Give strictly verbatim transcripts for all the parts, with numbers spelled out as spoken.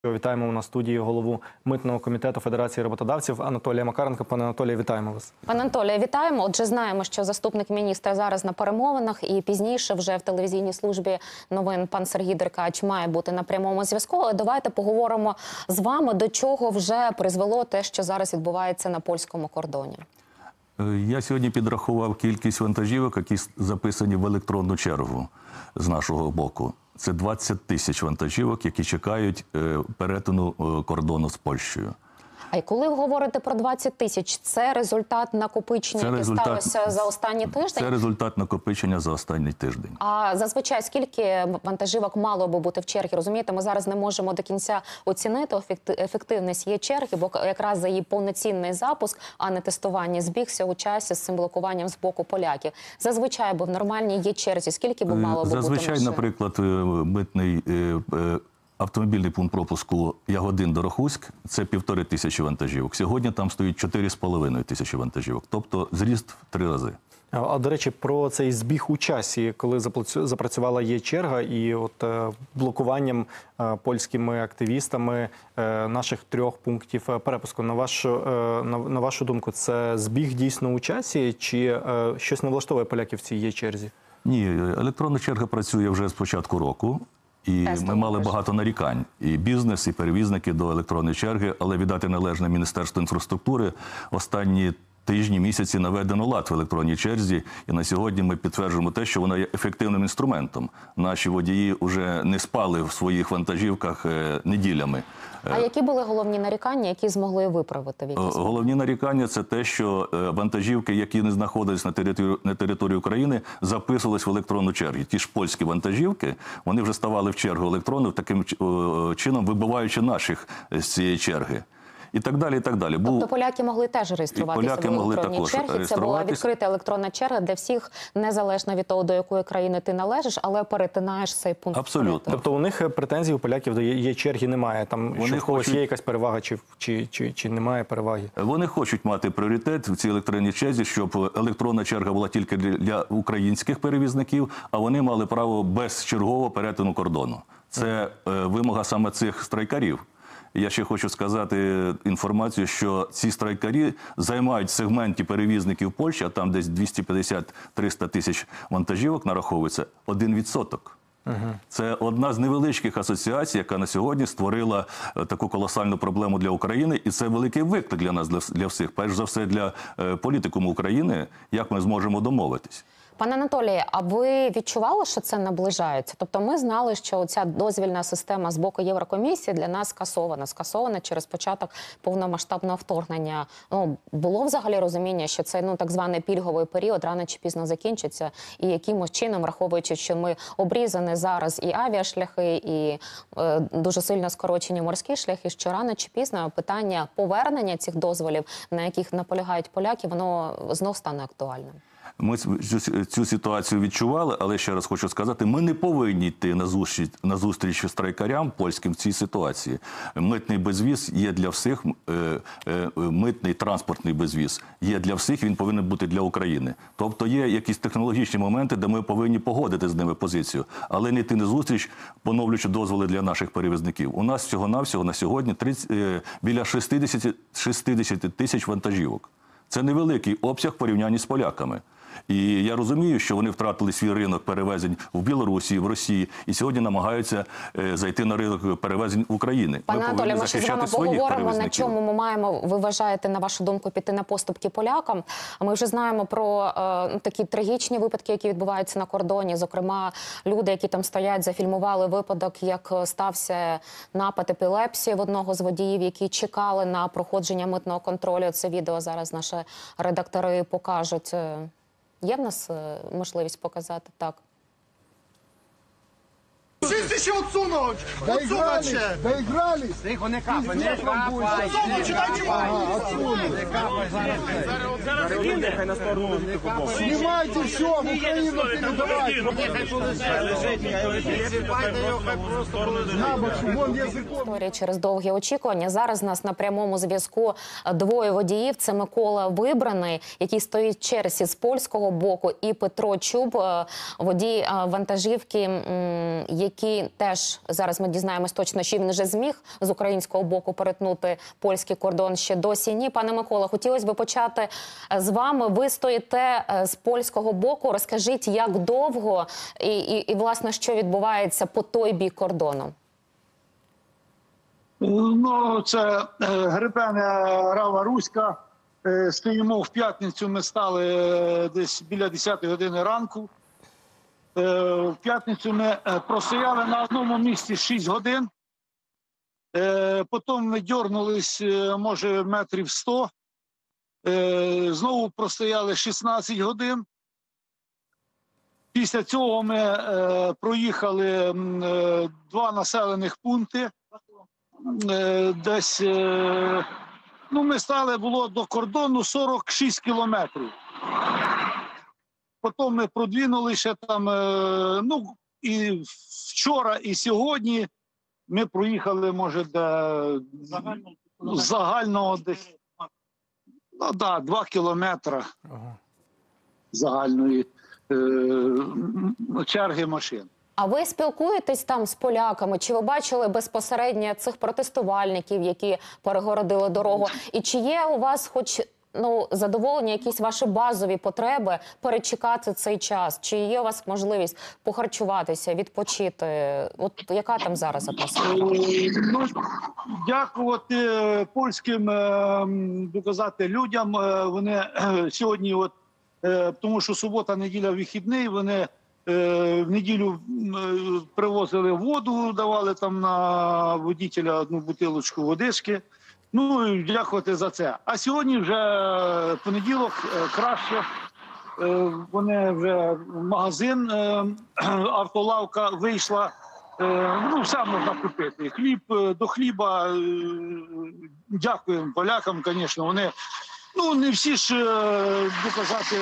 Вітаємо на студії голову Митного комітету Федерації роботодавців Анатолія Макаренка. Пане Анатолію, вітаємо вас. Пане Анатолію, вітаємо. Отже, знаємо, що заступник міністра зараз на перемовинах, і пізніше вже в телевізійній службі новин пан Сергій Деркач має бути на прямому зв'язку. Але давайте поговоримо з вами, до чого вже призвело те, що зараз відбувається на польському кордоні. Я сьогодні підрахував кількість вантажівок, які записані в електронну чергу з нашого боку. Це двадцять тисяч вантажівок, які чекають перетину кордону з Польщею. А й коли ви говорите про двадцять тисяч, це результат накопичення, яке сталося за останній тиждень? Це результат накопичення за останній тиждень. А зазвичай скільки вантажівок мало би бути в черзі? Розумієте, ми зараз не можемо до кінця оцінити ефективність її черги, бо якраз за її повноцінний запуск, а не тестування, збігся у часі з цим блокуванням з боку поляків. Зазвичай би в нормальній є черзі, скільки би мало би бути машин? Зазвичай, наприклад, митний автомобільний пункт пропуску Ягодин до Рохуськ – це півтори тисячі вантажівок. Сьогодні там стоїть чотири з половиною тисячі вантажівок, тобто зріст в три рази. А, до речі, про цей збіг у часі, коли запрацювала є черга і от е, блокуванням е, польськими активістами е, наших трьох пунктів перепуску. На вашу, е, на, на вашу думку, це збіг дійсно у часі чи е, щось не влаштовує поляків в цій є черзі? Ні, електронна черга працює вже з початку року. І ми мали багато нарікань, і бізнес, і перевізники до електронної черги, але віддати належне Міністерство інфраструктури останні тижні, місяці наведено лад в електронній черзі, і на сьогодні ми підтверджуємо те, що вона є ефективним інструментом. Наші водії вже не спали в своїх вантажівках неділями. А які були головні нарікання, які змогли виправити? В якийсь Головні нарікання – це те, що вантажівки, які не знаходились на території, на території України, записувались в електронну чергу. Ті ж польські вантажівки, вони вже ставали в чергу електронну, таким чином вибиваючи наших з цієї черги. І так далі, і так далі. Тобто поляки могли теж реєструватися в електронній черзі? Це була відкрита електронна черга для всіх, незалежно від того, до якої країни ти належиш, але перетинаєш цей пункт. Абсолютно. Тобто у них претензій у поляків до є черги немає? Там Вони що в когось хочуть... є якась перевага чи, чи, чи, чи немає переваги? Вони хочуть мати пріоритет в цій електронній черзі, щоб електронна черга була тільки для українських перевізників, а вони мали право безчергового перетину кордону. Це е, вимога саме цих страйкарів. Я ще хочу сказати інформацію, що ці страйкарі займають в сегменті перевізників Польщі, а там десь двісті п'ятдесят - триста тисяч вантажівок нараховується, один відсоток. Угу. Це одна з невеличких асоціацій, яка на сьогодні створила таку колосальну проблему для України. І це великий виклик для нас, для, для всіх. Перш за все для е, політикуму України, як ми зможемо домовитись. Пане Анатолію, а ви відчували, що це наближається? Тобто ми знали, що ця дозвільна система з боку Єврокомісії для нас скасована. Скасована через початок повномасштабного вторгнення. Ну, було взагалі розуміння, що це ну, так званий пільговий період рано чи пізно закінчиться? І якимось чином, враховуючи, що ми обрізані зараз і авіашляхи, і е, дуже сильно скорочені морські шляхи, що рано чи пізно питання повернення цих дозволів, на яких наполягають поляки, воно знов стане актуальним? Ми цю, цю ситуацію відчували, але ще раз хочу сказати, ми не повинні йти на зустріч, на зустріч страйкарям польським в цій ситуації. Митний безвіз є для всіх, е, е, митний транспортний безвіз є для всіх, він повинен бути для України. Тобто є якісь технологічні моменти, де ми повинні погодити з ними позицію, але не йти на зустріч, поновлюючи дозволи для наших перевізників. У нас всього-навсього на сьогодні тридцять, е, біля шістдесят тисяч вантажівок. Це невеликий обсяг в порівнянні з поляками. І я розумію, що вони втратили свій ринок перевезень в Білорусі, в Росії, і сьогодні намагаються е, зайти на ринок перевезень України. Пане Анатолію, ми ще з вами поговоримо, на чому ми маємо, ви вважаєте, на вашу думку, піти на поступки полякам. Ми вже знаємо про е, такі трагічні випадки, які відбуваються на кордоні. Зокрема, люди, які там стоять, зафільмували випадок, як стався напад епілепсії в одного з водіїв, які чекали на проходження митного контролю. Це відео зараз наші редактори покажуть. Є в нас можливість показати? Так. Wszyscy się odsunąć! Odsunąć się! Doigrались! Тихо, не капай, не капай! Odsunąć, dajcie Не капай зараз! Зараз нехай на сторону. Знімайте все, в Україну передавайте! Історія через довгі очікування. Зараз у нас на прямому зв'язку двоє водіїв. Це Микола Вибраний, який стоїть в черзі з польського боку, і Петро Чуб, водій вантажівки, який який теж зараз ми дізнаємось точно, що він вже зміг з українського боку перетнути польський кордон, ще досі ні. Пане Микола, хотілося б почати з вами. Ви стоїте з польського боку. Розкажіть, як довго і, і, і власне, що відбувається по той бік кордону? Ну, це е, Гребена, Рава Руська. Е, стоїмо в п'ятницю, ми стали е, десь біля десятої години ранку. Е, в п'ятницю ми е, простояли на одному місці шість годин. Е, потім ми дьорнулись, е, може, метрів сто. Е, знову простояли шістнадцять годин. Після цього ми е, проїхали е, два населених пункти. Е, десь, е, ну, ми стали, було до кордону сорок шість кілометрів. Потім ми продвинули ще там, е, ну, і вчора, і сьогодні ми проїхали, може, до загального, загального десь, ну, да, два кілометри Ага. загальної е, черги машин. А ви спілкуєтесь там з поляками? Чи ви бачили безпосередньо цих протестувальників, які перегородили дорогу? І чи є у вас хоч ну, задоволення, якісь ваші базові потреби перечекати цей час? Чи є у вас можливість похарчуватися, відпочити? От яка там зараз атмосфера? Ну, дякувати польським, доказати людям. Вони сьогодні, от, тому що субота, неділя, вихідний, вони в неділю привозили воду, давали там на водителя одну бутилочку водички. Ну, і дякувати за це. А сьогодні вже понеділок, краще. Вони вже в магазин, автолавка вийшла. Ну, все можна купити. Хліб, до хліба, дякуємо полякам, звісно. Вони, ну, не всі ж, доказати,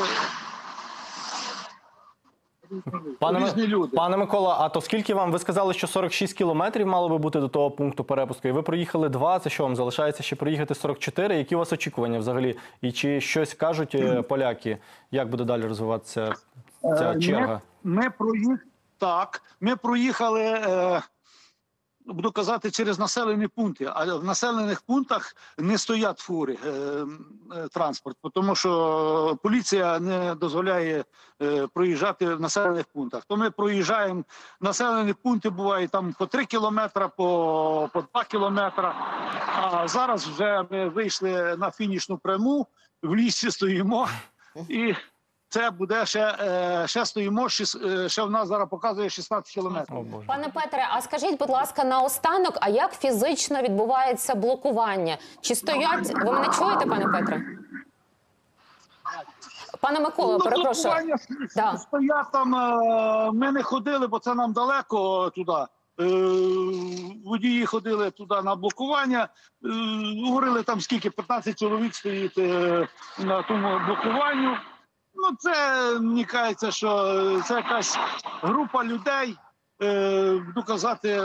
Пане, різні люди. пане Микола, а то скільки вам, ви сказали, що сорок шість кілометрів мало би бути до того пункту перепуску, і ви проїхали два, це що вам залишається ще проїхати сорок чотири? Які у вас очікування взагалі? І чи щось кажуть е, поляки, як буде далі розвиватися ця черга? Ми, ми проїхали, так, ми проїхали, е, буду казати, через населені пункти, а в населених пунктах не стоять фури, е, е, транспорт, тому що поліція не дозволяє е, проїжджати в населених пунктах. То ми проїжджаємо, населені пункти бувають там по три кілометри, по, по два кілометри, а зараз вже ми вийшли на фінішну пряму, в лісі стоїмо і... Це буде ще, ще стоїмо, ще в нас зараз показує шістнадцять кілометрів. О, Боже. Пане Петре, а скажіть, будь ласка, наостанок, а як фізично відбувається блокування? Чи стоять... Ви мене чуєте, пане Петре? Пане Микола, Ну, перепрошую. блокування Да. стоять там, ми не ходили, бо це нам далеко туди. Водії ходили туди на блокування, говорили там скільки, п'ятнадцять чоловік стоїть на тому блокуванню. Ну, це, мені кажеться, що це якась група людей, е, буду казати,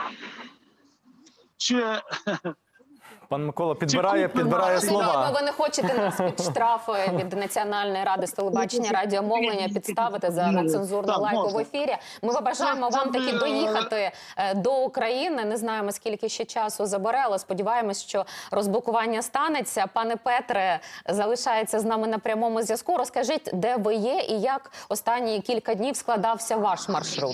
чи... Пан Микола підбирає, купимо підбирає наші слова. Ви не хочете нас під штрафи від Національної ради з телебачення, радіомовлення підставити за нецензурну Так, лайку в можна. ефірі. Ми побажаємо Це- це вам таки ми, доїхати е, до України. Не знаємо, скільки ще часу забере, але сподіваємось, що розблокування станеться. Пане Петре, залишається з нами на прямому зв'язку. Розкажіть, де ви є і як останні кілька днів складався ваш маршрут?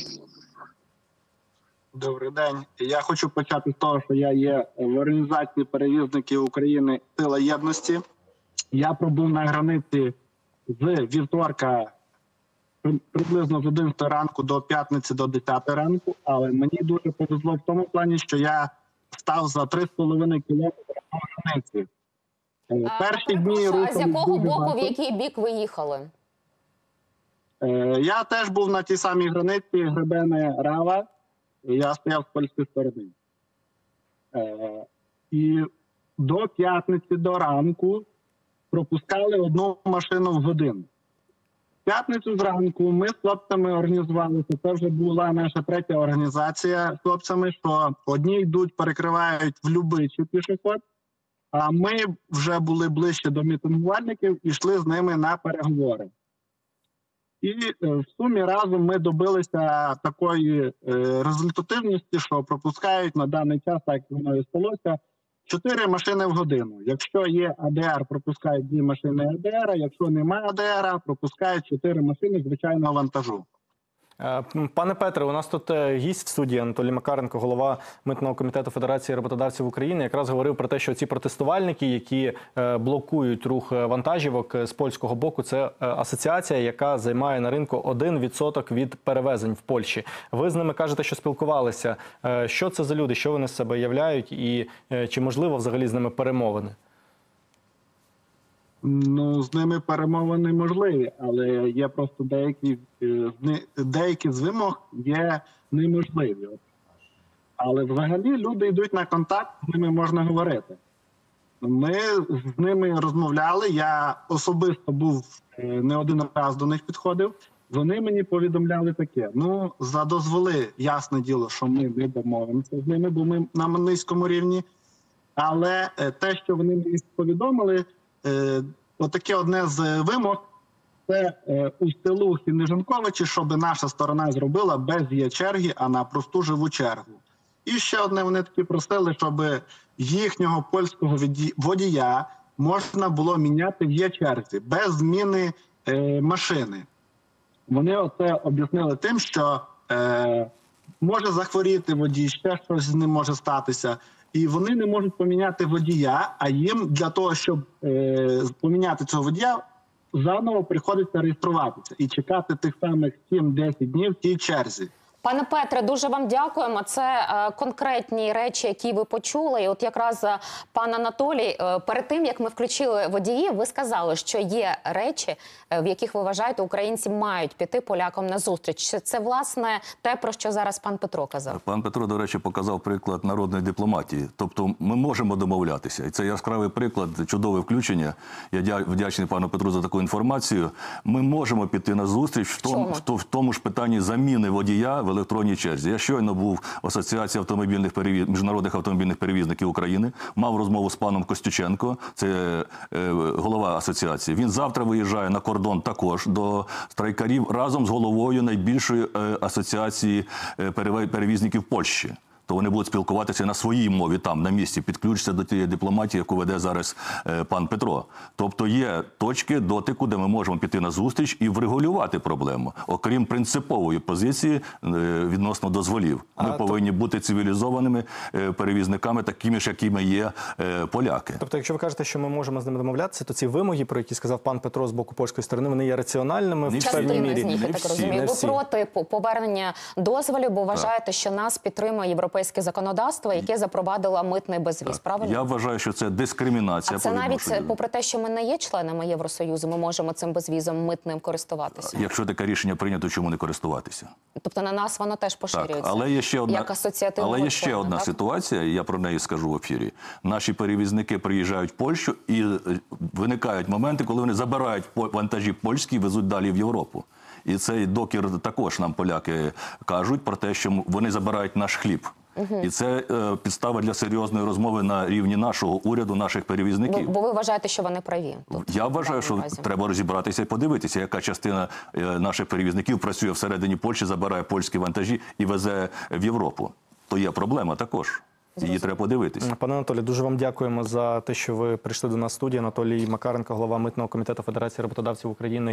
Добрий день. Я хочу почати з того, що я є в організації перевізників України «Сила єдності». Я пробув на границі з вівторка приблизно з одинадцятої ранку до п'ятниці до десятої ранку, але мені дуже повезло в тому плані, що я став за три з половиною кілометри до границі. А, Перші дні перепрошую, а з рухались якого дуже боку, в багато. який бік ви їхали? Е, Я теж був на тій самій границі Гребена-Рава. Я стояв з польської сторони. Е, і до п'ятниці, до ранку пропускали одну машину в годину. В п'ятницю зранку ми з хлопцями організувалися. Це вже була наша третя організація з хлопцями, що одні йдуть, перекривають в Любичі пішохід, а ми вже були ближче до мітингувальників і йшли з ними на переговори. І е, в сумі разом ми добилися такої е, результативності, що пропускають на даний час, так як воно і сталося, чотири машини в годину. Якщо є А Д Р, пропускають дві машини А Д Р, якщо немає А Д Р, пропускають чотири машини звичайного вантажу. Е, Пане Петре, у нас тут е, гість в студії Анатолій Макаренко, голова Митного комітету Федерації роботодавців України, якраз говорив про те, що ці протестувальники, які е, блокують рух е, вантажівок е, з польського боку, це е, асоціація, яка займає на ринку один відсоток від перевезень в Польщі. Ви з ними кажете, що спілкувалися. Е, Що це за люди, що вони з себе являють і е, чи можливо взагалі з ними перемовини? Ну, з ними перемовини можливі, але є просто деякі, е, з ни- деякі з вимог є неможливі. От. Але взагалі люди йдуть на контакт, з ними можна говорити. Ми з ними розмовляли, я особисто був е, не один раз до них підходив. Вони мені повідомляли таке: ну, за дозволи, ясне діло, що ми не домовимося з ними, бо ми на низькому рівні. Але е, те, що вони мені повідомили, е, отаке одне з вимог – це е, у селу Хінеженковичі, щоб наша сторона зробила без є черги, а на просту живу чергу. І ще одне вони такі просили, щоб їхнього польського воді- водія можна було міняти в є черзі, без зміни е, машини. Вони оце об'яснили тим, що е, може захворіти водій, ще щось з ним може статися. І вони не можуть поміняти водія, а їм для того, щоб е, поміняти цього водія, заново приходиться реєструватися і чекати тих самих сім-десять днів в тій черзі. Пане Петре, дуже вам дякуємо. Це е, конкретні речі, які ви почули. І от якраз е, пан Анатолій, е, перед тим, як ми включили водіїв, ви сказали, що є речі, е, в яких ви вважаєте, українці мають піти полякам на зустріч. Це, це, власне, те, про що зараз пан Петро казав. Пан Петро, до речі, показав приклад народної дипломатії. Тобто ми можемо домовлятися. І це яскравий приклад, чудове включення. Я дя- вдячний пану Петру за таку інформацію. Ми можемо піти на зустріч в тому, чому? в, то- в тому ж питанні заміни водія в електронній черзі. Я щойно був в Асоціації автомобільних перевіз... міжнародних автомобільних перевізників України, мав розмову з паном Костюченко, це е, голова асоціації. Він завтра виїжджає на кордон також до страйкарів разом з головою найбільшої е, асоціації е, переве- перевізників Польщі. То вони будуть спілкуватися на своїй мові там, на місці, підключаться до тієї дипломатії, яку веде зараз е, пан Петро. Тобто є точки дотику, де ми можемо піти на зустріч і врегулювати проблему, окрім принципової позиції е, відносно дозволів. Ми А, повинні бути цивілізованими е, перевізниками, такими ж, якими є е, поляки. Тобто, якщо ви кажете, що ми можемо з ними домовлятися, то ці вимоги, про які сказав пан Петро з боку польської сторони, вони є раціональними Не в всі. певній Частина мірі. з них, я Не так всі. розумію. Не Ви всі. проти по- повернення дозволів, бо вважаєте, що нас підтримує європейське законодавство, яке запровадило митний безвіз, правильно? Я вважаю, що це дискримінація А це по навіть, відношенню. попри те, що ми не є членами Євросоюзу, ми можемо цим безвізом митним користуватися. Якщо таке рішення прийнято, чому не користуватися? Тобто на нас воно теж Так, поширюється. але є ще одна, як асоціативного але є ще члена, одна так? ситуація, я про неї скажу в ефірі. Наші перевізники приїжджають в Польщу і е, виникають моменти, коли вони забирають по- вантажі польські і везуть далі в Європу. І цей докір також нам поляки кажуть про те, що м- вони забирають наш хліб. І це е, підстава для серйозної розмови на рівні нашого уряду, наших Бо, перевізників. бо ви вважаєте, що вони праві. Тут, Я в вважаю, даному що разі. треба розібратися і подивитися, яка частина е, наших перевізників працює всередині Польщі, забирає польські вантажі і везе в Європу. То є проблема також. Її треба подивитися. Пане Анатолій, дуже вам дякуємо за те, що ви прийшли до нас в студію. Анатолій Макаренко, голова Митного комітету Федерації роботодавців України.